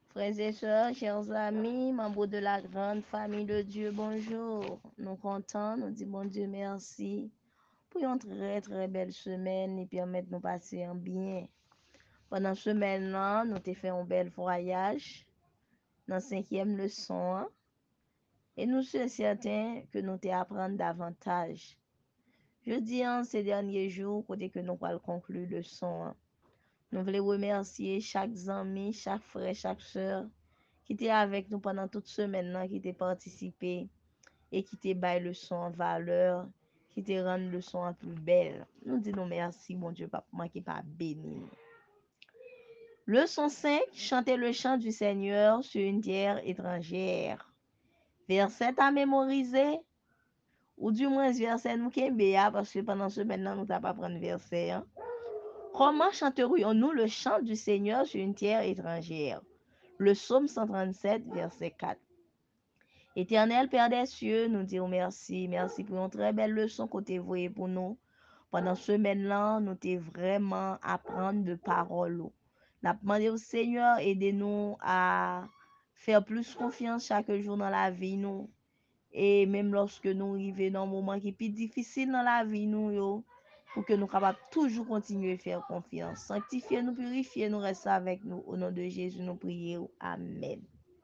Frères et sœurs, chers amis, membres de la grande famille de Dieu, bonjour. Nous comptons, nous disons bon Dieu merci pour une très très belle semaine et permettre de nous passer un bien. Pendant ce semaine-là, nous avons fait un bel voyage dans la 5e leçon hein, et nous sommes certains que nous allons apprendre davantage. Je dis en ces derniers jours, côté que nous allons conclure le leçon. Hein. Nous voulons remercier chaque ami, chaque frère, chaque sœur qui était avec nous pendant toute semaine, là, qui était participé et qui était bail le son en valeur, qui était rendu le son en plus belle. Nous disons merci, mon Dieu, pas manquer pas béni. Leçon 5, chanter le chant du Seigneur sur une terre étrangère. Verset à mémoriser, ou du moins verset nous qui parce que pendant ce maintenant nous n'avons pas prendre verset. Hein. Comment chanterions-nous le chant du Seigneur sur une terre étrangère? Le psaume 137, verset 4. Éternel Père des cieux, nous disons merci. Merci pour une très belle leçon que tu as vouée pour nous. Pendant ce semaine-là, nous t'ai vraiment apprendre de paroles. Nous avons demandé au Seigneur, aidez-nous à faire plus confiance chaque jour dans la vie, nous. Et même lorsque nous arrivons dans un moment qui est plus difficile dans la vie, nous, yo, pour que nous capables toujours continuer à faire confiance. Sanctifiez-nous, purifiez-nous, restez avec nous. Au nom de Jésus, nous prions. Amen.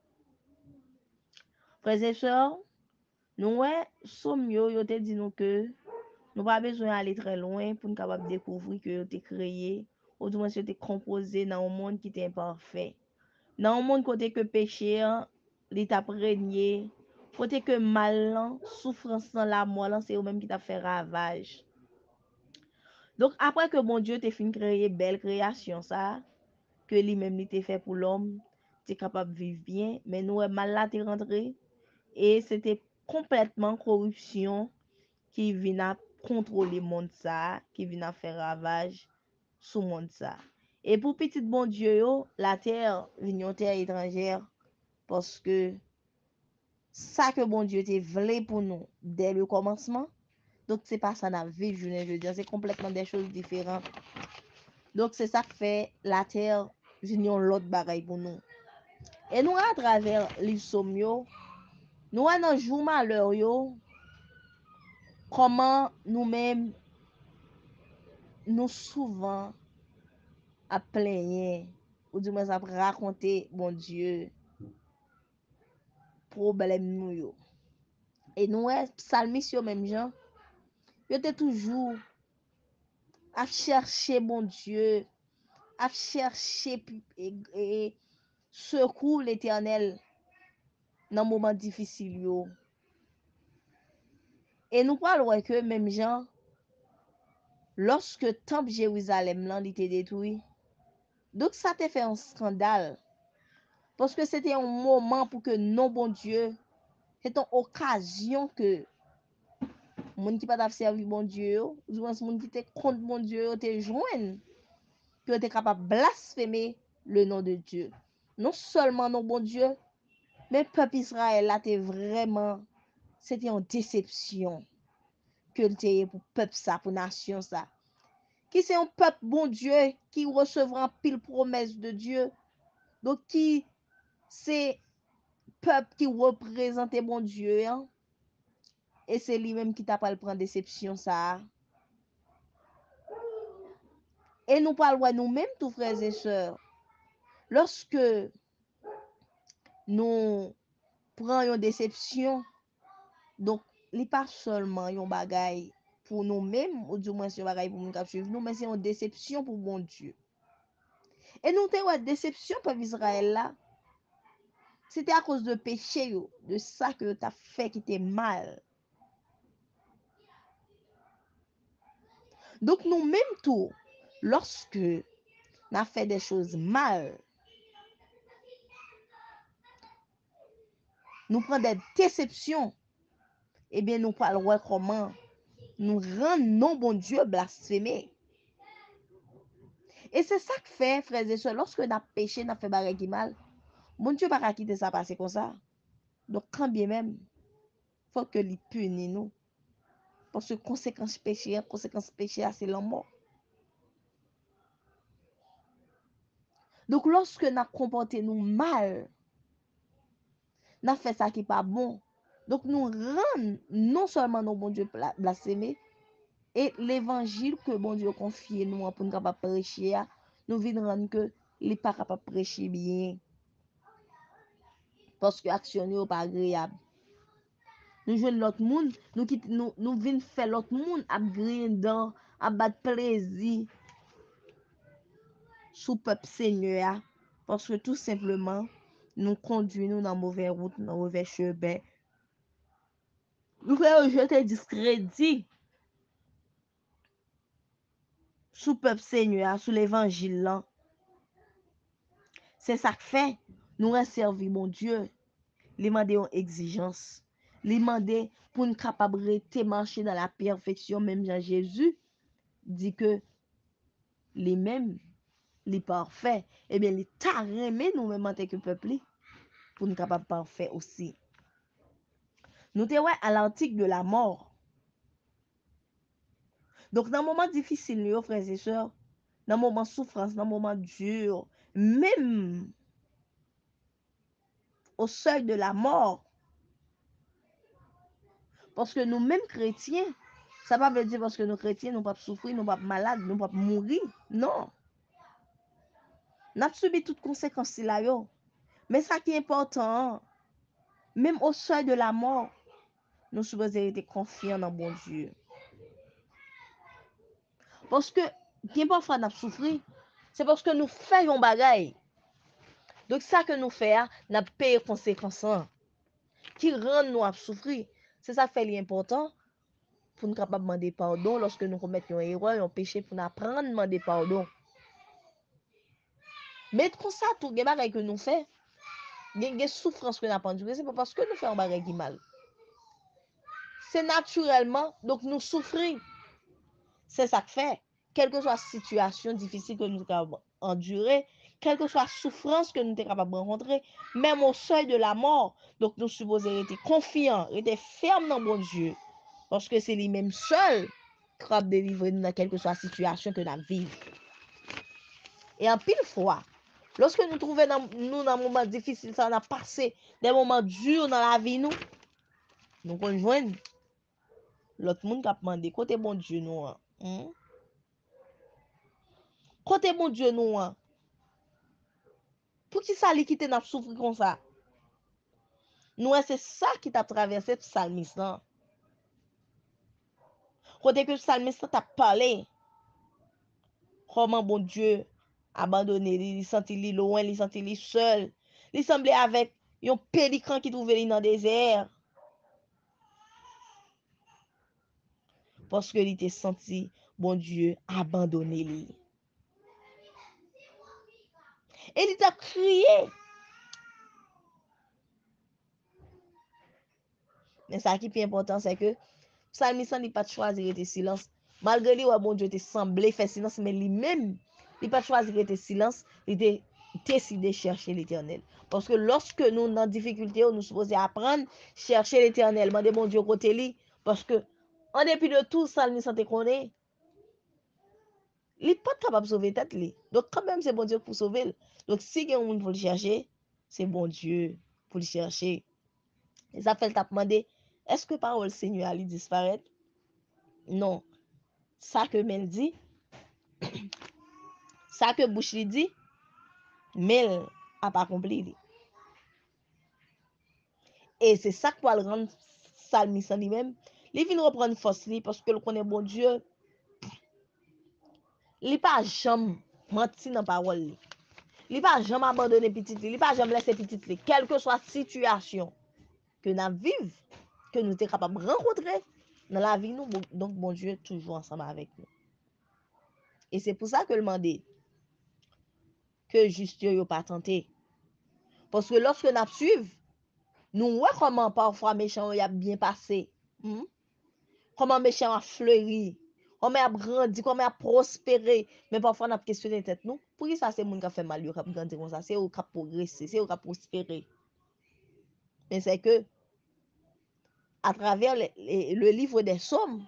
Frères et sœurs, nous, sommes yo te dit nous que nous pas besoin d'aller très loin pour nous capable découvrir que yo te créé, ou du moins yo te composé dans un monde qui est imparfait. Dans un monde côté que péché, l'état régné, côté que mal, souffrance dans la mort, c'est eux-mêmes qui t'a fait ravage. Donc après que bon Dieu t'a fait créer belle création ça, que lui-même il t'a fait pour l'homme, t'es capable de vivre bien, mais nous mal là t'es rentré et c'était complètement corruption qui vient à contrôler le monde ça, qui vient à faire ravage sur le monde ça. Et pour petit bon Dieu, yo, la terre vient une terre étrangère parce que ça que bon Dieu te voulu pour nous dès le commencement, donc c'est pas ça dans vie, je veux dire, c'est complètement des choses différentes. Donc c'est ça qui fait la terre vient l'autre bagaille pour nous. Et nous à travers les psaumes yo, nous à dans jour malheur yo, comment nous-mêmes nous souvent à plaigner ou du moins à raconter bon Dieu problème nous yo. Et nous psalmiste yo même gens, yo était toujours à chercher bon Dieu, à chercher et secours l'Éternel dans moment difficile yo. Et nous parlons que même gens lorsque temple Jérusalem là était détruit. Donc ça t'a fait un scandale parce que c'était un moment pour que non bon Dieu, c'était une occasion que moun qui pas servi bon Dieu, ou moins moun qui te contre bon Dieu, te joindre que tu es capable de blasphémer le nom de Dieu. Non seulement non bon Dieu, mais peuple Israël là t'es vraiment c'était une déception que t'es pour peuple ça, pour nation ça. Qui c'est un peuple bon Dieu qui recevra pile promesse de Dieu. Donc qui c'est peuple qui représente bon Dieu hein? Et c'est lui-même qui t'a pas le prendre déception ça. Et nous parlons nous-mêmes tous frères et sœurs. Lorsque nous prenons une déception, donc il n'est pas seulement un bagay pour nous-mêmes, ou du moins c'est un bagay pour nous suivre nous, mais c'est une déception pour bon Dieu. Et nous avons une déception pour Israël là. C'était à cause de péché, de ça que tu as fait qui était mal. Donc nous-mêmes tout, lorsque nous avons fait des choses mal, nous prenons des déceptions, eh bien nous parlons comment nous rend non bon Dieu blasphémé. Et c'est ça que fait, frères et sœurs, lorsque nous avons péché, nous avons fait barre qui mal, bon Dieu va pas quitter ça passer comme ça. Donc quand bien même, il faut que lui punisse nous. Parce que conséquence péché, c'est la mort. Donc, lorsque nous comporté nous mal, nous fait ça qui n'est pas bon. Donc, nous rendons non seulement nos bon Dieu blasphémés, et l'évangile que bon Dieu confie nous pour nous capable prêcher, nous venons rendre que il n'est pas capable de prêcher bien. Parce que l'action n'est pas agréable. Nous jouons l'autre monde, nous venons faire l'autre monde à grinder, à battre plaisir sous peuple Seigneur. Parce que tout simplement, nous conduisons dans mauvaise route, dans mauvais chemin. Nous faisons jeter discrédit sous peuple Seigneur, sous l'évangile là. C'est ça que fait, nous resservons mon Dieu. Les demander une exigence. Les demander pour nous capable de marcher dans la perfection, même Jean Jésus dit que les mêmes, les parfaits, eh bien, les taremés nous-mêmes en tant que peuple, pour nous capable parfait aussi. Nous te ouais à l'article de la mort. Donc, dans un moment difficile, nous, frères et sœurs, dans un moment de souffrance, dans un moment dur, même au seuil de la mort, parce que nous-mêmes chrétiens, ça ne veut pas dire parce que nous chrétiens, nous ne pouvons pas souffrir, nous ne pouvons pas malades, nous ne pouvons pas mourir. Non. Nous avons subi toutes les conséquences là. Mais ça qui est important, même au seuil de la mort, nous sommes supposés être confiants dans bon Dieu. Parce que, bien parfois, nous souffrir, c'est parce que nous faisons bagaille. Donc, ça que nous faisons, nous payons les conséquences qui rendent nous à souffrir. C'est ça qui fait l'important pour nous capables de demander pardon lorsque nous commettons une erreur, un péché, pour nous apprendre à demander pardon. Mais comme ça, tout les bagaille que nous faisons, les souffrances que nous avons endurées, c'est pas parce que nous faisons un bagaille qui mal. C'est naturellement, donc nous souffrons. C'est ça que fait. Quelle que soit la situation difficile que nous avons endurée, quelle que soit la souffrance que nous sommes capables de rencontrer, même au seuil de la mort, donc nous supposons être confiants, être fermes dans bon Dieu, parce que c'est lui-même seul qui va délivrer nous dans quelle que soit la situation que nous vivons. Et en pile fois, lorsque nous trouvons nous dans un moment difficile, ça on a passé des moments durs dans la vie, nous conjoignons l'autre monde qui a demandé côté bon Dieu nous. Côté bon Dieu nous. Pour qui ça li quitte n'a souffrir comme ça? Nous c'est ça qui t'a traversé le psalmiste. Côté que le psalmiste t'a parlé, comment bon Dieu abandonné, il senti li loin, il senti li seul. Il semblait avec un pélican qui trouvait dans le désert. Parce que il était senti bon Dieu abandonné lui. Et il t'a crié. Mais ça qui est plus important, c'est que psalmiste n'a pas choisi de silence. Malgré lui, bon Dieu te semblé faire silence, mais lui-même, il n'a pas choisi de silence, il a décidé de chercher l'Éternel. Parce que lorsque nous sommes en difficulté, nous sommes supposés apprendre, chercher l'Éternel, demander bon Dieu côté lui, parce que en dépit de tout, psalmiste te connaît, il n'est pas capable de sauver tête lui. Donc quand même, c'est bon Dieu pour sauver. Donc si il y a un monde pour le chercher, c'est bon Dieu pour le chercher. Et ça fait le demander, est-ce que parole Seigneur allait disparaître? Non. Ça que men dit, ça que bouche li dit, mais a pas accompli. Et c'est ça qui va le rendre psalmiste lui-même. Il vient reprendre force li parce que le connaît bon Dieu. Il pas jamais menti dans parole li. Il pas jamais abandonné petit li, il pas jamais laisser petit li, quelle que soit la situation que nous vivons, que nous sommes capables de rencontrer dans la vie nous, donc bon Dieu est toujours ensemble avec nous. Et c'est pour ça que le mandé que juste yo pas tenté. Parce que lorsque nous suivons, nous voyons comment parfois méchant a bien passé. Comment méchant a fleuri. Comment a grandi, comment a prospéré. Mais parfois nous avons questionné tête nous. Pour qui ça c'est moun qui fait mal, qui a grandi comme ça, c'est eux qui a progressé, c'est eux qui a prospéré. Mais c'est que à travers le livre des Psaumes,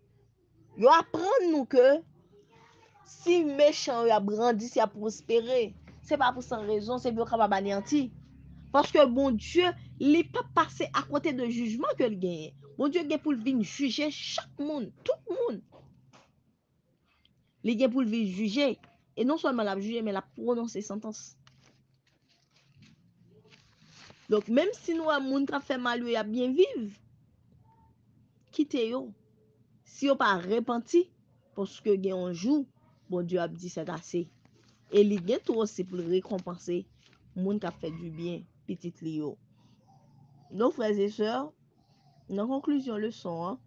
ils apprennent nous que si méchant a grandi, si a prospéré, c'est pas pour sans raison, c'est pour capable anéantir. Parce que bon Dieu, il n'est pas passé à côté de jugement que le gagne. Bon Dieu gagne pour venir juger chaque monde, tout le monde. Il gagne pour venir juger. Et non seulement la juger, mais la prononcer sentence. Donc même si nous avons monde qui fait mal, il a bien vivre, quittez-yo. Si vous pas repenti, parce que gagne un jour, bon Dieu a dit c'est assez. Et il gagne tout aussi pour récompenser monde qui a fait du bien, petit Lio. Nos frères et sœurs, en conclusion, leçon, hein,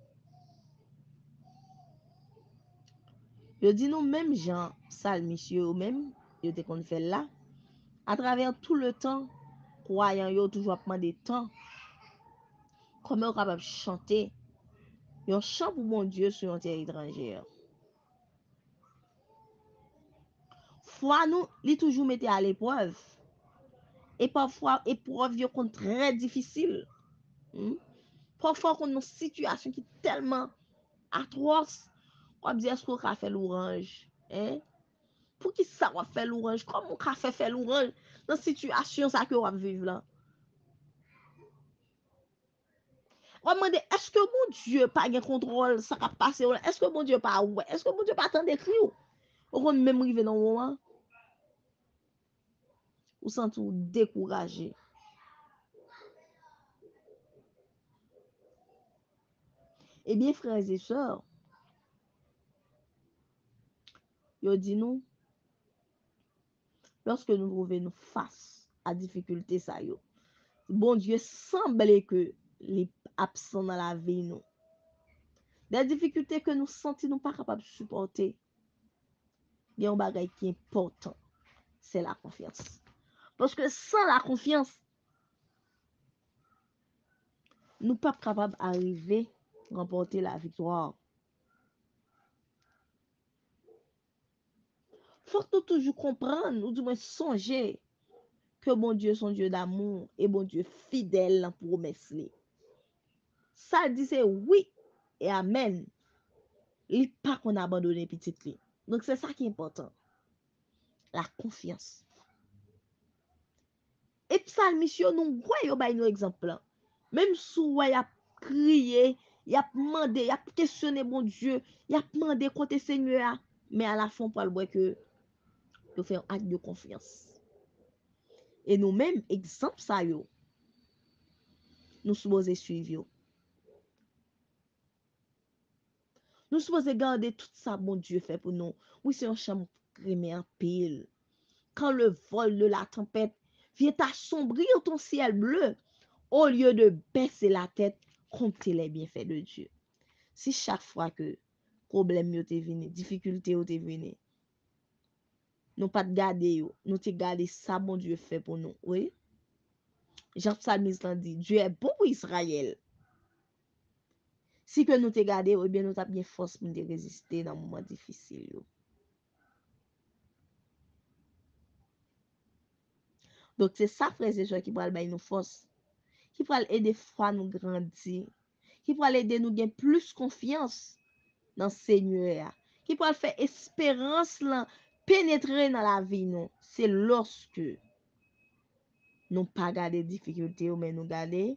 je dis nous même Jean, sale monsieur, ou même, yo te qu'on fait là, à travers tout le temps, croyant yo toujours demandé temps, comment on capable chanter, un chant pour mon Dieu sur un terre étrangère. Foi nous, li toujours mettait à l'épreuve. Et parfois, épreuve yo kon très difficile. Parfois, on a une situation qui est tellement atroce, on dit est-ce qu'on a fait l'orange? Hein? Pour qui ça va faire l'orange? Comment on a fait l'orange dans cette situation ça que on va vivre là? On demande est-ce que mon Dieu pas de contrôle ça va passer? Est-ce que mon Dieu pas ouais? Est-ce que mon Dieu pas attendre d'écrire? On même arriver dans le moment où sent tout découragé. Eh bien, frères et sœurs, yo dit nous, lorsque nous trouvons nous face à difficulté ça yo, bon Dieu semblait que les absents dans la vie nous. Des difficultés que nous sentons nous pas capables de supporter. Il y a un bagage qui est important, c'est la confiance. Parce que sans la confiance, nous ne sommes pas capables d'arriver à remporter la victoire. Il faut nous toujours comprendre, ou du moins songer que bon Dieu est un Dieu d'amour et bon Dieu fidèle en promesse. Ça dit c'est oui et amen. Il n'est pas qu'on a abandonné petit li. Donc c'est ça qui est important. La confiance. Et psalmiste nous voyons ba nous exemple. Même si il a crié, il a demandé, il a questionné bon Dieu, il a demandé côté Seigneur, mais à la fin pour le voir que il fait un acte de confiance. Et nous même exemple ça yo, nous supposons suivre. Nous supposons garder tout ça bon Dieu fait pour nous. Oui, c'est un champ crémé en pile. Quand le vol de la tempête vient assombrir ton ciel bleu, au lieu de baisser la tête, compter les bienfaits de Dieu. Si chaque fois que problème yo te venu, difficulté yo te venu, nous pas de garder yo, nous te garder ça bon Dieu fait pour nous, oui. Jean Psalmiste dit, Dieu est bon pour Israël. Si que nous te garder, eh bien nous t'a bien force pour nous résister dans moment difficile yo. Donc c'est ça frères et sœurs qui va nous force, qui va aider foi nous grandir, qui va aider nous gagner plus confiance dans le Seigneur, qui va faire espérance là pénétrer dans la vie nous. C'est lorsque nous pas garder difficulté mais nous garder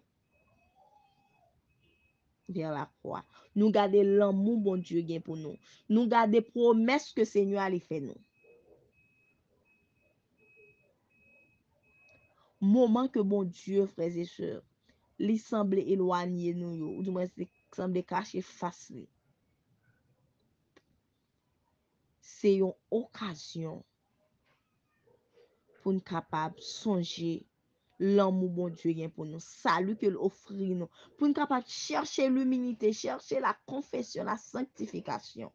vers la croix. Nous garder l'amour bon Dieu gain pour nous. Nous garder promesse que Seigneur a fait nous. Moment que bon Dieu frères et sœurs, il semble éloigner nous ou du moins il semble cacher face. C'est une occasion pour nous capable songer l'amour bon Dieu gain pour nous, salut que l'offre nous, pour nous capable chercher l'humilité, chercher la confession, la sanctification.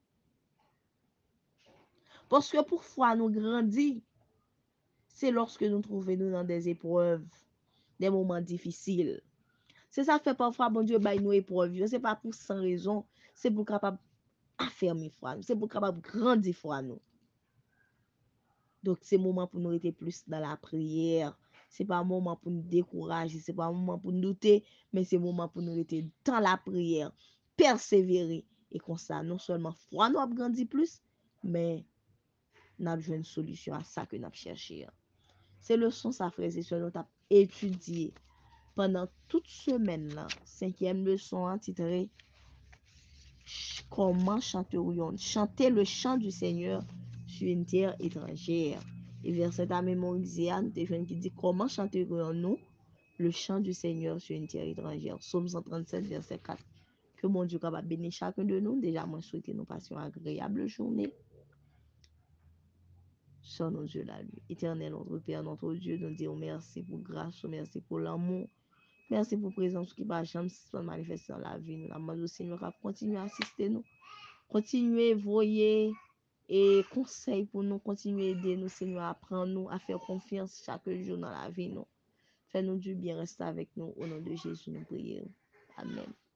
Parce que pour foi nous grandir, c'est lorsque nous trouvons nous dans des épreuves, des moments difficiles. C'est ça fait parfois bon Dieu baille nous épreuves, c'est pas pour sans raison, c'est pour capable affermir foi, c'est pour capable grandir foi nous. Donc c'est moment pour nous être plus dans la prière. C'est pas un moment pour nous décourager, c'est pas un moment pour nous douter, mais c'est un moment pour nous être dans la prière, persévérer et comme ça non seulement foi nous a grandi plus, mais n'a besoin une solution à ça que n'a cherché. C'est leçon ça frères et sœurs nous t'a étudié pendant toute semaine là. 5e leçon intitulée comment chanter le chant du Seigneur sur une terre étrangère. Et verset à mémoriser, des jeunes qui dit comment chanterions-nous le chant du Seigneur sur une terre étrangère. Psaume 137, verset 4. Que mon Dieu capable bénir chacun de nous. Déjà, moi, souhaiter nous passions une agréable journée. Sur nos yeux là, lui. Éternel, notre Père, notre Dieu, nous disons merci pour grâce, merci pour l'amour. Merci pour présence qui va jamais se manifester dans la vie. Nous demandons au Seigneur à continuer à assister nous. Continuer, voyer et conseil pour nous, continuer à aider nous, Seigneur, à apprendre nous, à faire confiance chaque jour dans la vie, nous. Fais-nous du bien, reste avec nous. Au nom de Jésus, nous prions. Amen.